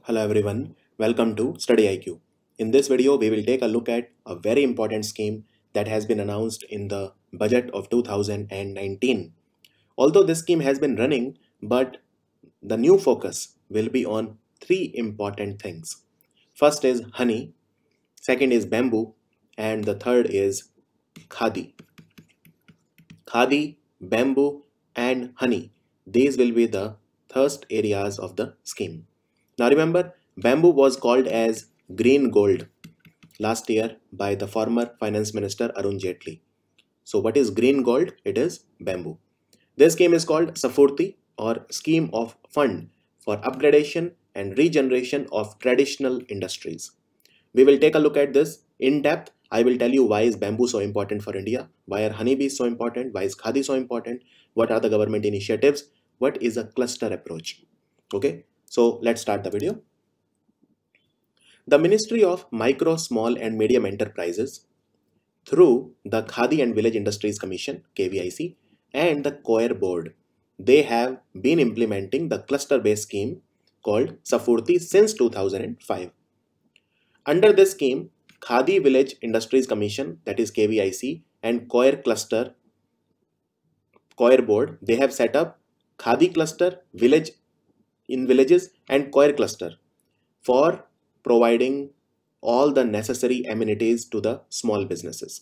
Hello everyone, welcome to StudyIQ. In this video, we will take a look at a very important scheme that has been announced in the budget of 2019. Although this scheme has been running, but the new focus will be on three important things. First is honey, second is bamboo, and the third is khadi. Khadi, bamboo, and honey. These will be the thrust areas of the scheme. Now remember, bamboo was called as green gold last year by the former finance minister Arun Jaitley. So what is green gold? It is bamboo. This scheme is called Sfurti or Scheme of Fund for Upgradation and Regeneration of Traditional Industries. We will take a look at this in depth. I will tell you why is bamboo so important for India, why are honeybees so important, why is khadi so important, what are the government initiatives, what is a cluster approach. Okay, so let's start the video. The Ministry of Micro, Small and Medium Enterprises through the Khadi and Village Industries Commission KVIC and the COIR board, they have been implementing the cluster-based scheme called Sfurti since 2005. Under this scheme, Khadi Village Industries Commission, that is KVIC, and COIR cluster, COIR board, they have set up Khadi cluster, village in villages and COIR cluster for providing all the necessary amenities to the small businesses.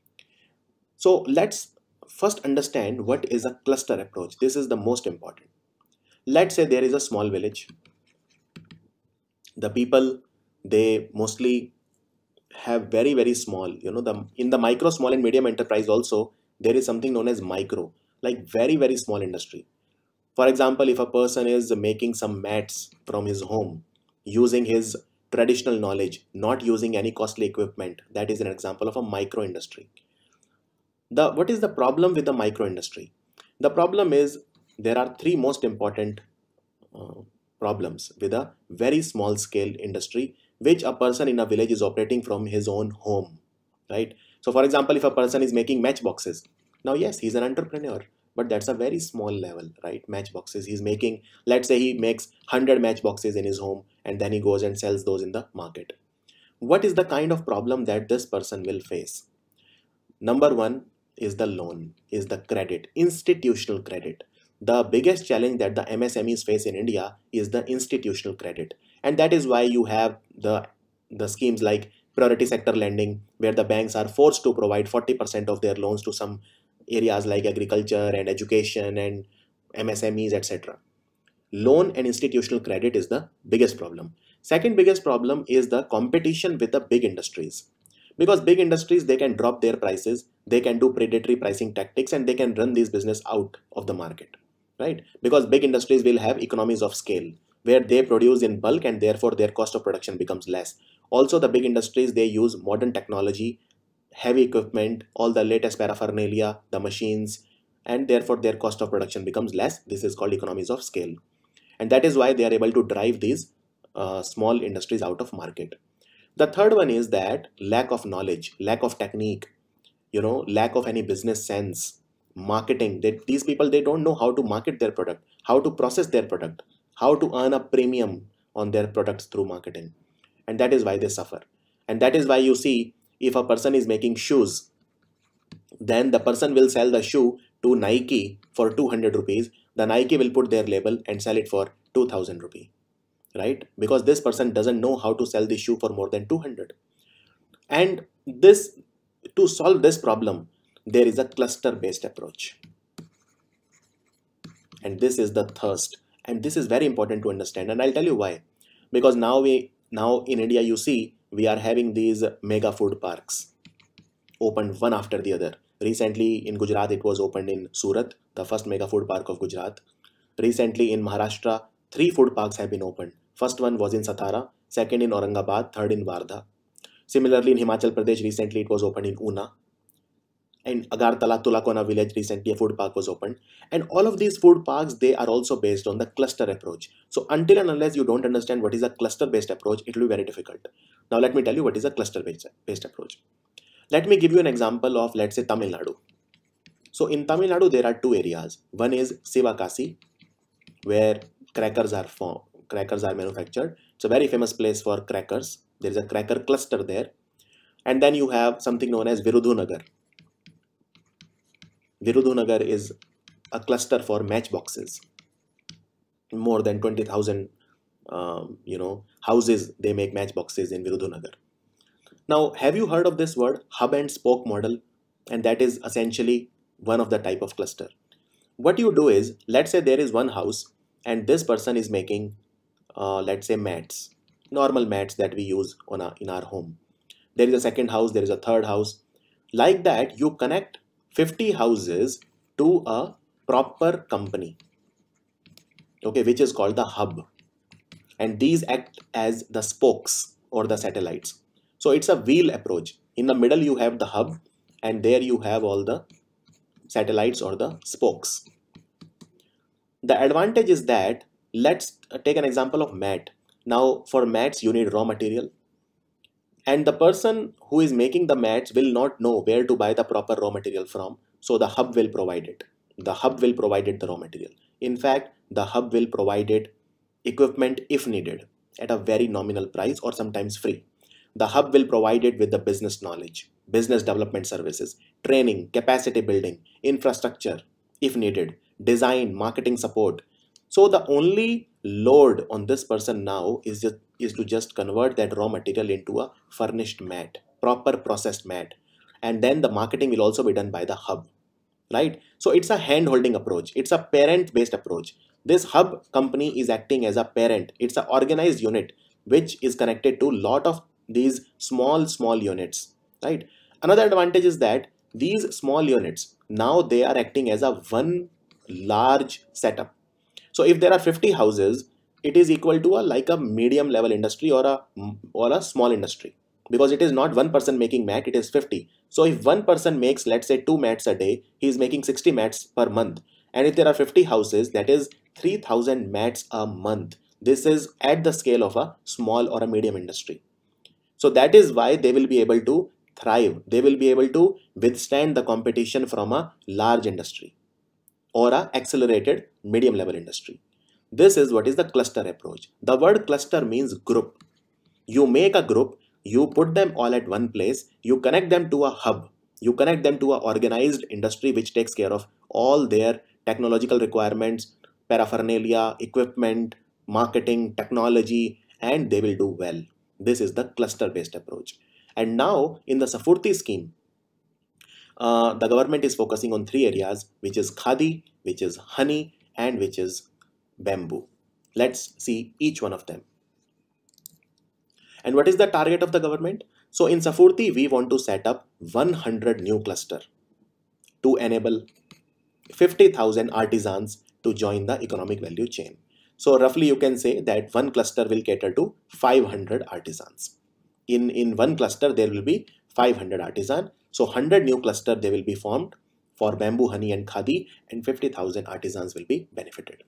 So let's first understand what is a cluster approach. This is the most important. Let's say there is a small village. The people, they mostly have very small, in the micro, small and medium enterprise also, there is something known as micro, like very small industry. For example, if a person is making some mats from his home using his traditional knowledge, not using any costly equipment, that is an example of a micro industry. What is the problem with the micro industry? The problem is there are three most important problems with a very small scale industry which a person in a village is operating from his own home, right? So for example, if a person is making matchboxes, now yes, he's an entrepreneur, but that's a very small level, right? Matchboxes he's making, let's say he makes 100 matchboxes in his home and then he goes and sells those in the market. What is the kind of problem that this person will face? Number one is the loan, is the credit, institutional credit. The biggest challenge that the MSMEs face in India is the institutional credit. And that is why you have the schemes like priority sector lending, where the banks are forced to provide 40% of their loans to some areas like agriculture and education and MSMEs, etc. Loan and institutional credit is the biggest problem. Second biggest problem is the competition with the big industries. Because big industries, they can drop their prices, they can do predatory pricing tactics, and they can run this business out of the market, right? Because big industries will have economies of scale where they produce in bulk and therefore their cost of production becomes less. Also, the big industries, they use modern technology, heavy equipment, all the latest paraphernalia, the machines, and therefore their cost of production becomes less. This is called economies of scale. And that is why they are able to drive these small industries out of market. The third one is that lack of knowledge, lack of technique, lack of any business sense, marketing. These people, they don't know how to market their product, how to process their product, how to earn a premium on their products through marketing. And that is why they suffer. And that is why you see, if a person is making shoes, then the person will sell the shoe to Nike for 200 rupees. The Nike will put their label and sell it for 2000 rupees, right? Because this person doesn't know how to sell the shoe for more than 200. And to solve this problem, there is a cluster-based approach. And this is the thirst. And this is very important to understand. And I'll tell you why. Because now in India, you see, we are having these mega food parks opened one after the other. Recently in Gujarat, it was opened in Surat, the first mega food park of Gujarat. Recently in Maharashtra, 3 food parks have been opened. First one was in Satara, second in Aurangabad, third in Wardha. Similarly in Himachal Pradesh, recently it was opened in Una. In Agartala, Tulakona village, recently a food park was opened. And all of these food parks, they are also based on the cluster approach. So until and unless you don't understand what is a cluster-based approach, it will be very difficult. Now let me tell you what is a cluster-based approach. Let me give you an example of, let's say, Tamil Nadu. So in Tamil Nadu, there are 2 areas. One is Sivakasi, where crackers are manufactured, It's a very famous place for crackers. There is a cracker cluster there. And then you have something known as Virudhunagar. Virudhunagar is a cluster for matchboxes. More than 20,000 houses they make matchboxes in Virudhunagar. Now, have you heard of this word hub and spoke model? And that is essentially one of the type of cluster. What you do is, let's say there is one house and this person is making let's say mats, normal mats that we use in our home. There is a second house, there is a third house. Like that, you connect 50 houses to a proper company, okay, which is called the hub. And these act as the spokes or the satellites. So it's a wheel approach. In the middle, you have the hub, and there you have all the satellites or the spokes. The advantage is that, let's take an example of mat. Now, for mats, you need raw material. And the person who is making the mats will not know where to buy the proper raw material from. So the hub will provide it. The hub will provide it the raw material. In fact, the hub will provide it equipment if needed at a very nominal price or sometimes free. The hub will provide it with the business knowledge, business development services, training, capacity building, infrastructure if needed, design, marketing support. So the only load on this person now is to just convert that raw material into a furnished mat, proper processed mat. And then the marketing will also be done by the hub, right? So it's a hand-holding approach. It's a parent-based approach. This hub company is acting as a parent. It's an organized unit which is connected to a lot of these small units, right? Another advantage is that these small units, now they are acting as a one large setup. So if there are 50 houses, it is equal to like a medium level industry or a small industry, because it is not one person making mat, it is 50. So if one person makes, let's say, 2 mats a day, he is making 60 mats per month. And if there are 50 houses, that is 3,000 mats a month. This is at the scale of a small or a medium industry. So that is why they will be able to thrive. They will be able to withstand the competition from a large industry or a accelerated medium level industry. This is what is the cluster approach. The word cluster means group. You make a group, you put them all at one place, you connect them to a hub, you connect them to an organized industry which takes care of all their technological requirements, paraphernalia, equipment, marketing, technology, and they will do well. This is the cluster-based approach. And now in the Sfurti scheme, the government is focusing on 3 areas, which is Khadi, which is honey, and which is bamboo. Let's see each one of them. And what is the target of the government? So in Sfurti, we want to set up 100 new cluster to enable 50,000 artisans to join the economic value chain. So roughly you can say that one cluster will cater to 500 artisans. In one cluster, there will be 500 artisans. So 100 new cluster they will be formed for bamboo, honey and khadi, and 50,000 artisans will be benefited.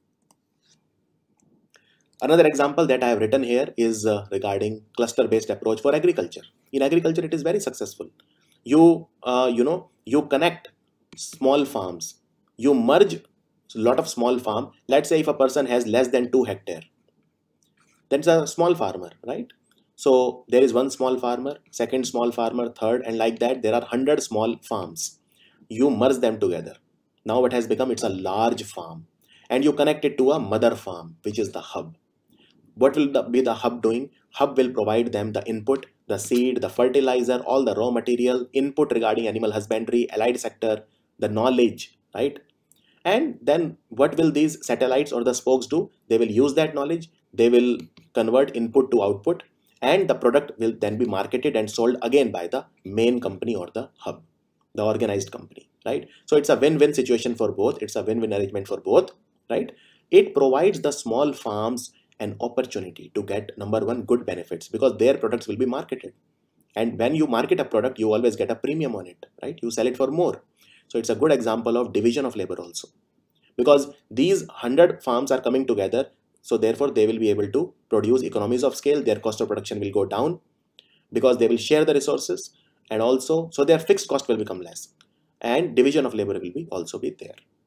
Another example that I have written here is regarding cluster-based approach for agriculture. In agriculture, it is very successful. You connect small farms. You merge a lot of small farm. Let's say if a person has less than 2 hectares, that's a small farmer, right? So there is one small farmer, second small farmer, third, and like that there are 100 small farms. You merge them together. Now what has become, it's a large farm, and you connect it to a mother farm, which is the hub. What will be the hub doing? Hub will provide them the input, the seed, the fertilizer, all the raw material, input regarding animal husbandry, allied sector, the knowledge, right? And then what will these satellites or the spokes do? They will use that knowledge, they will convert input to output, and the product will then be marketed and sold again by the main company or the hub, the organized company, right? So it's a win-win situation for both. It's a win-win arrangement for both, right? It provides the small farms an opportunity to get, number one, good benefits, because their products will be marketed. And when you market a product, you always get a premium on it, right? You sell it for more. So it's a good example of division of labor also, because these 100 farms are coming together. So therefore they will be able to produce economies of scale. Their cost of production will go down because they will share the resources, and also so their fixed cost will become less, and division of labor will be also be there.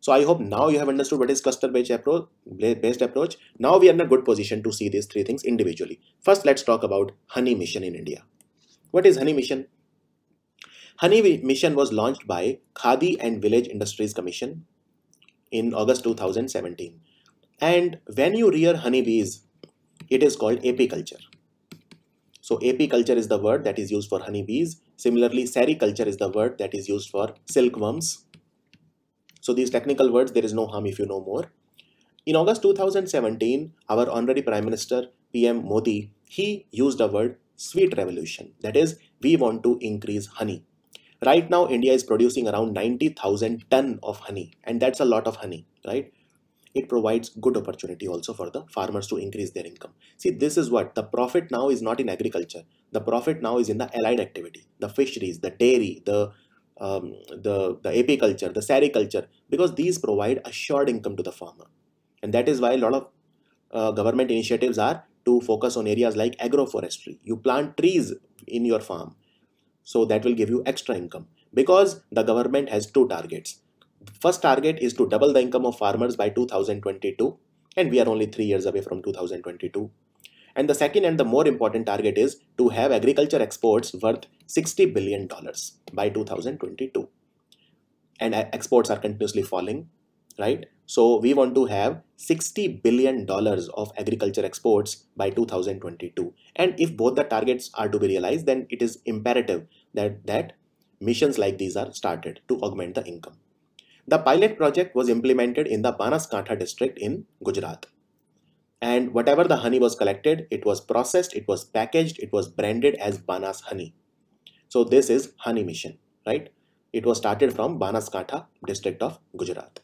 So I hope now you have understood what is cluster-based approach. Now we are in a good position to see these three things individually. First, let's talk about Honey Mission in India. What is Honey Mission? Honey Mission was launched by Khadi and Village Industries Commission in August 2017. And when you rear honeybees, it is called apiculture. So apiculture is the word that is used for honeybees. Similarly, sericulture is the word that is used for silkworms. So these technical words, there is no harm if you know more. In August 2017, our Honorary Prime Minister PM Modi, he used the word sweet revolution. That is, we want to increase honey. Right now, India is producing around 90,000 ton of honey, and that's a lot of honey, right? It provides good opportunity also for the farmers to increase their income. See, this is what the profit now is not in agriculture. The profit now is in the allied activity, the fisheries, the dairy, the apiculture, the sericulture, because these provide assured income to the farmer. And that is why a lot of government initiatives are to focus on areas like agroforestry. You plant trees in your farm, so that will give you extra income, because the government has two targets. First target is to double the income of farmers by 2022, and we are only 3 years away from 2022. And the second and the more important target is to have agriculture exports worth $60 billion by 2022. And exports are continuously falling, right? So we want to have $60 billion of agriculture exports by 2022. And if both the targets are to be realized, then it is imperative that missions like these are started to augment the income. The pilot project was implemented in the Banaskantha district in Gujarat. And whatever the honey was collected, it was processed, it was packaged, it was branded as Banas honey. So this is Honey Mission, right? It was started from Banaskantha district of Gujarat.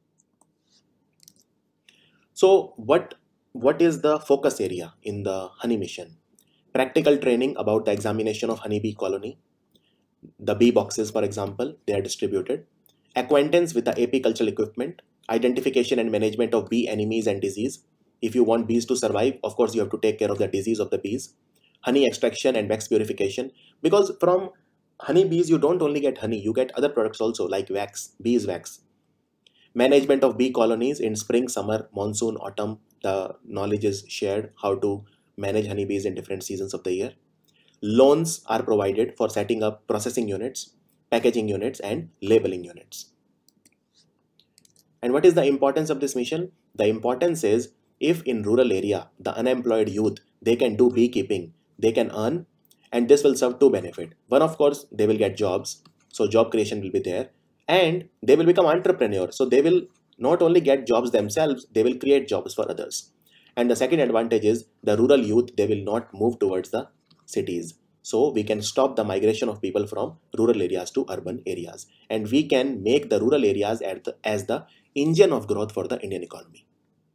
So what is the focus area in the Honey Mission? Practical training about the examination of honeybee colony. The bee boxes, for example, they are distributed. Acquaintance with the apicultural equipment, identification and management of bee enemies and disease. If you want bees to survive, of course, you have to take care of the disease of the bees. Honey extraction and wax purification, because from honey bees, you don't only get honey, you get other products also like wax, beeswax. Management of bee colonies in spring, summer, monsoon, autumn. The knowledge is shared how to manage honeybees in different seasons of the year. Loans are provided for setting up processing units, packaging units, and labeling units. And what is the importance of this mission? The importance is, if in rural area, the unemployed youth, they can do beekeeping, they can earn, and this will serve two benefits. One, of course, they will get jobs. So job creation will be there, and they will become entrepreneurs. So they will not only get jobs themselves, they will create jobs for others. And the second advantage is the rural youth, they will not move towards the cities. So we can stop the migration of people from rural areas to urban areas. And we can make the rural areas as the engine of growth for the Indian economy.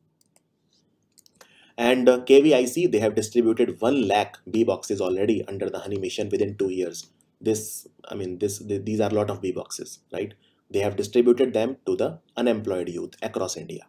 And KVIC, they have distributed 1 lakh bee boxes already under the Honey Mission within 2 years. These are a lot of bee boxes, right? They have distributed them to the unemployed youth across India.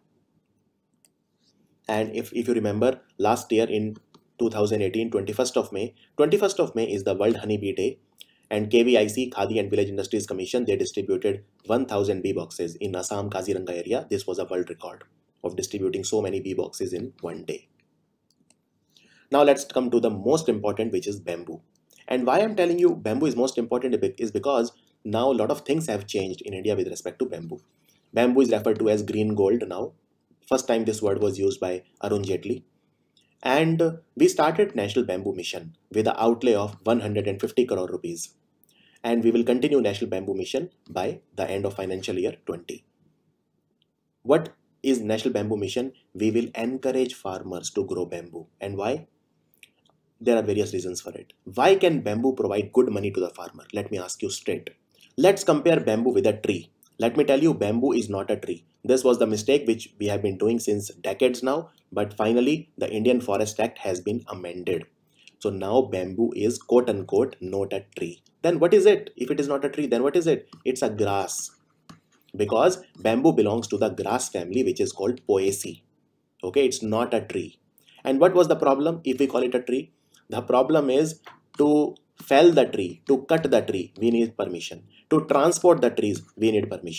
And if you remember, last year in 2018, 21st of May is the World Honeybee Day, and KVIC, Khadi and Village Industries Commission, they distributed 1,000 bee boxes in Assam, Kaziranga area. This was a world record of distributing so many bee boxes in one day. Now let's come to the most important, which is bamboo. And why I'm telling you bamboo is most important is because now a lot of things have changed in India with respect to bamboo. Bamboo is referred to as green gold now. First time this word was used by Arun Jaitley. And we started National Bamboo Mission with an outlay of 150 crore rupees. And we will continue National Bamboo Mission by the end of financial year 20. What is National Bamboo Mission? We will encourage farmers to grow bamboo. And why? There are various reasons for it. Why can bamboo provide good money to the farmer? Let me ask you straight. Let's compare bamboo with a tree. Let me tell you, bamboo is not a tree. This was the mistake which we have been doing since decades now, but finally the Indian Forest Act has been amended. So now bamboo is quote unquote not a tree. Then what is it? If it is not a tree, then what is it? It's a grass. Because bamboo belongs to the grass family, which is called Poaceae. Okay, it's not a tree. And what was the problem if we call it a tree? The problem is to fell the tree, to cut the tree, we need permission. To transport the trees, we need permission.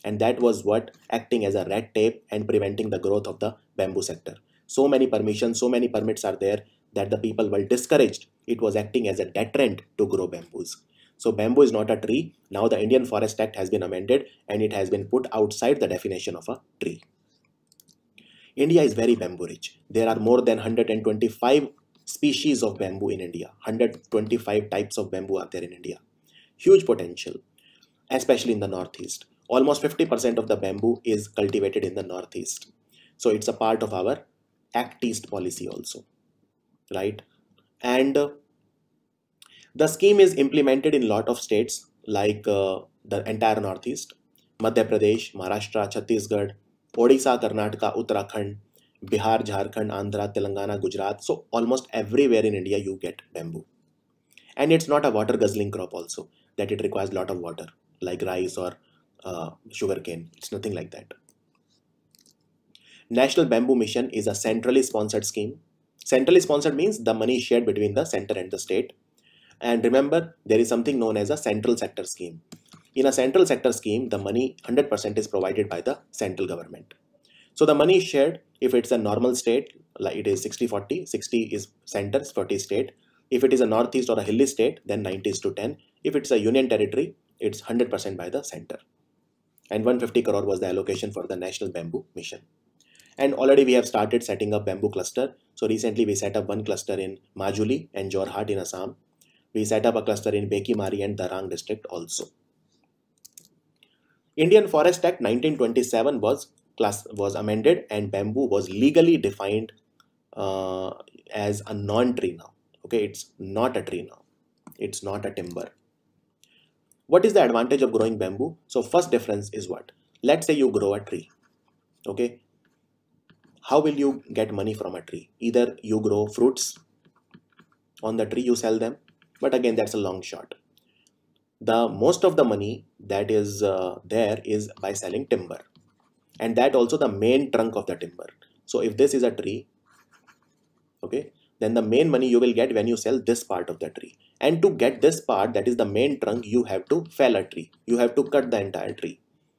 And that was what acting as a red tape and preventing the growth of the bamboo sector. So many permissions, so many permits are there that the people were discouraged. It was acting as a deterrent to grow bamboos. So bamboo is not a tree. Now the Indian Forest Act has been amended and it has been put outside the definition of a tree. India is very bamboo rich. There are more than 125 species of bamboo in India. 125 types of bamboo are there in India. Huge potential, especially in the Northeast. Almost 50% of the bamboo is cultivated in the Northeast. So it's a part of our Act East policy also, right? And the scheme is implemented in a lot of states like the entire Northeast, Madhya Pradesh, Maharashtra, Chhattisgarh, Odisha, Karnataka, Uttarakhand, Bihar, Jharkhand, Andhra, Telangana, Gujarat. So almost everywhere in India you get bamboo. And it's not a water guzzling crop also, that it requires a lot of water like rice or sugarcane. It's nothing like that. National Bamboo Mission is a centrally sponsored scheme. Centrally sponsored means the money is shared between the center and the state. And remember, there is something known as a central sector scheme. In a central sector scheme, the money 100% is provided by the central government. So the money is shared if it's a normal state, like it is 60-40, 60 is center, 40 state. If it is a northeast or a hilly state, then 90:10. If it's a union territory, it's 100% by the center. And 150 crore was the allocation for the National Bamboo Mission. And already we have started setting up bamboo cluster. So recently we set up one cluster in Majuli and Jorhat in Assam. We set up a cluster in Bekimari and Darang district also. Indian Forest Act 1927 was amended and bamboo was legally defined as a non-tree now. Okay, it's not a tree now. It's not a timber. What is the advantage of growing bamboo? So first difference is what? Let's say you grow a tree. Okay, how will you get money from a tree? Either you grow fruits on the tree, you sell them, but again that's a long shot. The most of the money that is there is by selling timber, and that also the main trunk of the timber. So if this is a tree, okay, then the main money you will get when you sell this part of the tree. And to get this part, that is the main trunk, you have to fell a tree. You have to cut the entire tree.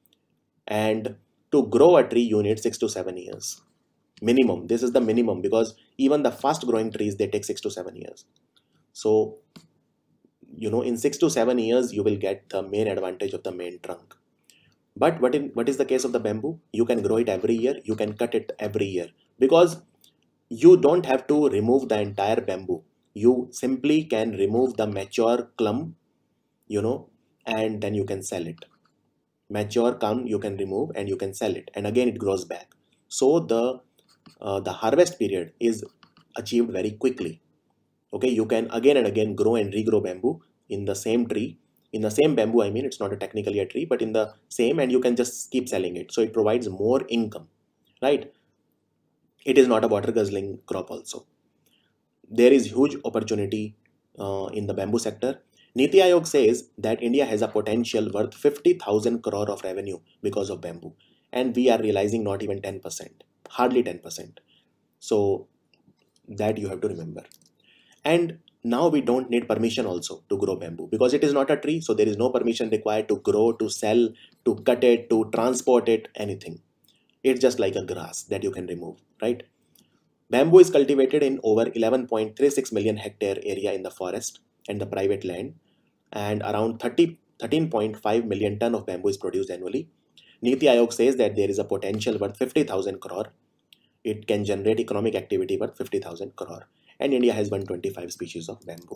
And to grow a tree, you need 6 to 7 years. Minimum. This is the minimum, because even the fast growing trees, they take 6 to 7 years. So, you know, in 6 to 7 years, you will get the main advantage of the main trunk. But what is the case of the bamboo? You can grow it every year. You can cut it every year, because you don't have to remove the entire bamboo. You simply can remove the mature clump, you know, and then you can sell it. Mature clump you can remove and you can sell it, and again it grows back. So the harvest period is achieved very quickly. Okay, you can again and again grow and regrow bamboo in the same tree, in the same bamboo. I mean, it's not technically a tree, but in the same, and you can just keep selling it. So it provides more income, right? It is not a water guzzling crop also. There is huge opportunity in the bamboo sector. Niti Aayog says that India has a potential worth 50,000 crore of revenue because of bamboo, and we are realizing not even 10%, hardly 10%. So that you have to remember. And now we don't need permission also to grow bamboo, because it is not a tree. So there is no permission required to grow, to sell, to cut it, to transport it, anything. It's just like a grass that you can remove, right? Bamboo is cultivated in over 11.36 million hectare area in the forest and the private land, and around 13.5 million ton of bamboo is produced annually. Niti Aayog says that there is a potential worth 50,000 crore. It can generate economic activity worth 50,000 crore. And India has 125 species of bamboo.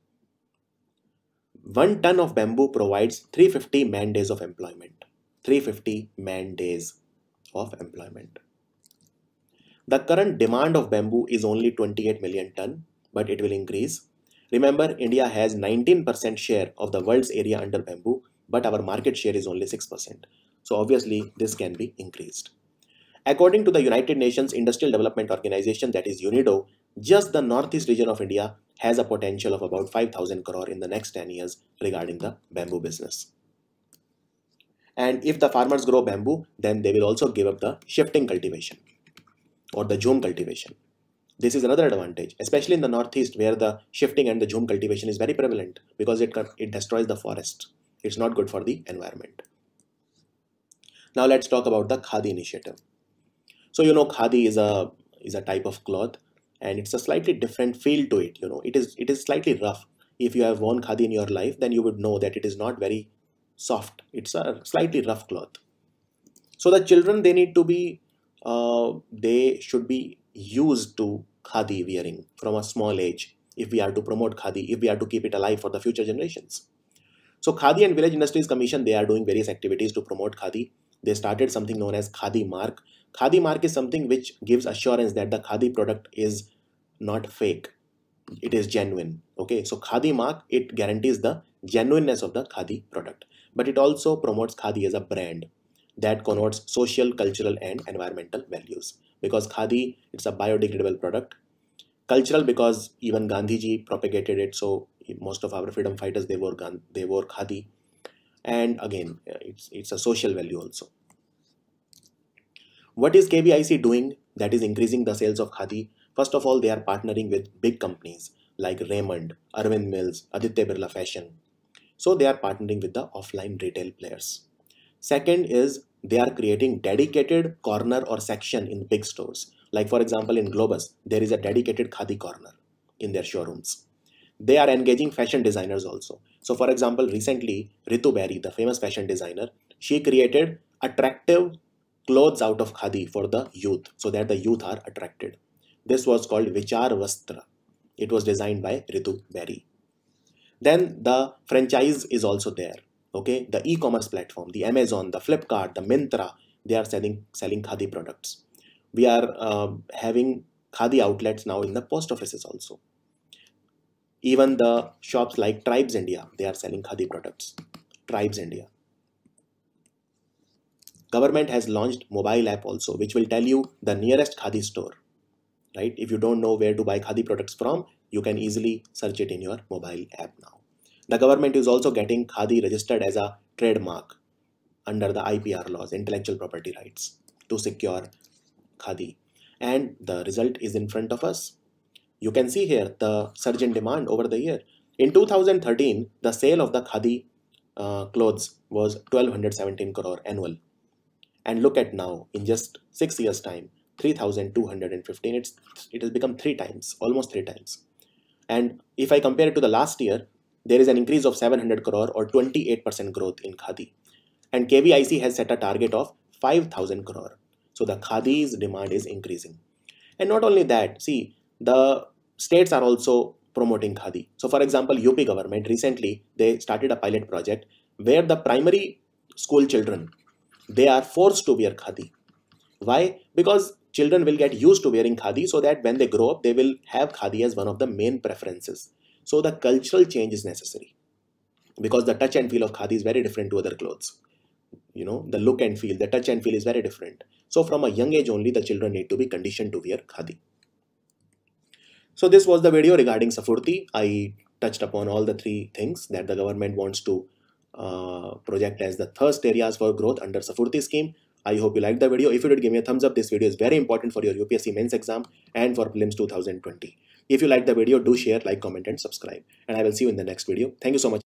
1 ton of bamboo provides 350 man days of employment. 350 man days of employment. The current demand of bamboo is only 28 million ton, but it will increase. Remember, India has 19% share of the world's area under bamboo, but our market share is only 6%. So obviously this can be increased. According to the United Nations Industrial Development Organization, that is UNIDO, just the northeast region of India has a potential of about 5,000 crore in the next 10 years regarding the bamboo business. And if the farmers grow bamboo, then they will also give up the shifting cultivation or the jhum cultivation. This is another advantage, especially in the northeast, where the shifting and the jhum cultivation is very prevalent, because it destroys the forest. It's not good for the environment. Now let's talk about the Khadi initiative. So Khadi is a type of cloth, and it's a slightly different feel to it. It is slightly rough. If you have worn Khadi in your life, then you would know that it is not very soft. It's a slightly rough cloth. So the children, they should be used to Khadi wearing from a small age, if we are to promote Khadi, if we are to keep it alive for the future generations. So Khadi and Village Industries Commission, they are doing various activities to promote Khadi. They started something known as Khadi Mark. Khadi Mark is something which gives assurance that the Khadi product is not fake. It is genuine. Okay, so Khadi Mark, it guarantees the genuineness of the Khadi product. But it also promotes Khadi as a brand that connotes social, cultural, and environmental values. Because Khadi, it's a biodegradable product. Cultural, because even Gandhiji propagated it, so most of our freedom fighters, they wore Khadi. And again, it's a social value also. What is KBIC doing that is increasing the sales of Khadi? First of all, they are partnering with big companies like Raymond, Arvind Mills, Aditya Birla Fashion. So they are partnering with the offline retail players. Second is they are creating dedicated corner or section in big stores. Like for example, in Globus, there is a dedicated Khadi corner in their showrooms. They are engaging fashion designers also. So for example, recently, Ritu Berry, the famous fashion designer, she created attractive clothes out of Khadi for the youth, so that the youth are attracted. This was called Vichar Vastra. It was designed by Ritu Berry. Then the franchise is also there. Okay, the e-commerce platform, the Amazon, the Flipkart, the Myntra, they are selling Khadi products. We are having Khadi outlets now in the post offices also. Even the shops like Tribes India, they are selling Khadi products. Tribes India. Government has launched mobile app also, which will tell you the nearest Khadi store. Right? If you don't know where to buy Khadi products from, you can easily search it in your mobile app now. The government is also getting Khadi registered as a trademark under the IPR laws, intellectual property rights, to secure Khadi. And the result is in front of us. You can see here the surge in demand over the year. In 2013, the sale of the Khadi clothes was 1217 crore annual. And look at now, in just 6 years' time, 3,215, it has become 3 times, almost 3 times. And if I compare it to the last year, there is an increase of 700 crore or 28% growth in Khadi. And KVIC has set a target of 5,000 crore. So the Khadi's demand is increasing. And not only that, see, the states are also promoting Khadi. So for example, UP government recently, they started a pilot project where the primary school children, they are forced to wear Khadi. Why? Because children will get used to wearing Khadi, so that when they grow up, they will have Khadi as one of the main preferences. So the cultural change is necessary, because the touch and feel of Khadi is very different to other clothes. The look and feel, the touch and feel is very different. So from a young age only, the children need to be conditioned to wear Khadi. So this was the video regarding Sfurti. I touched upon all the 3 things that the government wants to project as the thirst areas for growth under Sfurti scheme. I hope you liked the video. If you did, give me a thumbs up. This video is very important for your UPSC Mains exam and for Prelims 2020. If you liked the video, do share, like, comment, and subscribe. And I will see you in the next video. Thank you so much.